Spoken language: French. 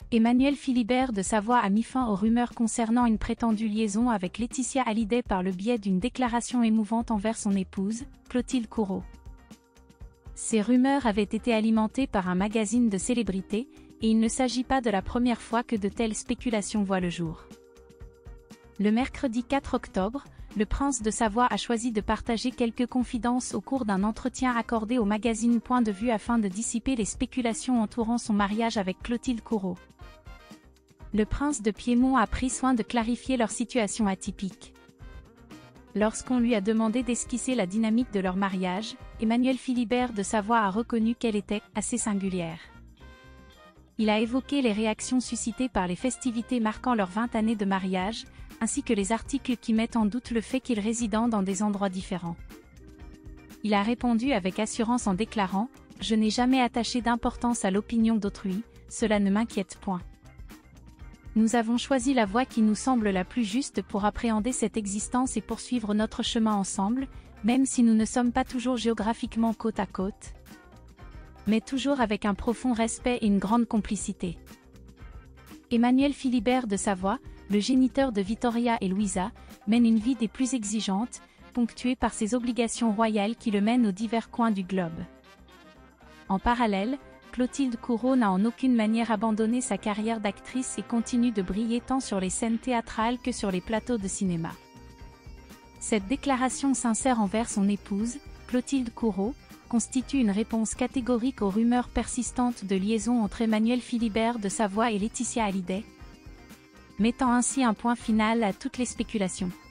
Emmanuel Philibert de Savoie a mis fin aux rumeurs concernant une prétendue liaison avec Laetitia Hallyday par le biais d'une déclaration émouvante envers son épouse, Clotilde Courreau. Ces rumeurs avaient été alimentées par un magazine de célébrités, et il ne s'agit pas de la première fois que de telles spéculations voient le jour. Le mercredi 4 octobre, le prince de Savoie a choisi de partager quelques confidences au cours d'un entretien accordé au magazine Point de Vue afin de dissiper les spéculations entourant son mariage avec Clotilde Courreau. Le prince de Piémont a pris soin de clarifier leur situation atypique. Lorsqu'on lui a demandé d'esquisser la dynamique de leur mariage, Emmanuel Philibert de Savoie a reconnu qu'elle était assez singulière. Il a évoqué les réactions suscitées par les festivités marquant leurs 20 années de mariage, ainsi que les articles qui mettent en doute le fait qu'ils résident dans des endroits différents. Il a répondu avec assurance en déclarant « Je n'ai jamais attaché d'importance à l'opinion d'autrui, cela ne m'inquiète point. Nous avons choisi la voie qui nous semble la plus juste pour appréhender cette existence et poursuivre notre chemin ensemble, même si nous ne sommes pas toujours géographiquement côte à côte, mais toujours avec un profond respect et une grande complicité. » Emmanuel Philibert de Savoie, le géniteur de Vittoria et Louisa, mène une vie des plus exigeantes, ponctuée par ses obligations royales qui le mènent aux divers coins du globe. En parallèle, Clotilde Courreau n'a en aucune manière abandonné sa carrière d'actrice et continue de briller tant sur les scènes théâtrales que sur les plateaux de cinéma. Cette déclaration sincère envers son épouse, Clotilde Courreau, constitue une réponse catégorique aux rumeurs persistantes de liaison entre Emmanuel Philibert de Savoie et Laetitia Hallyday, mettant ainsi un point final à toutes les spéculations.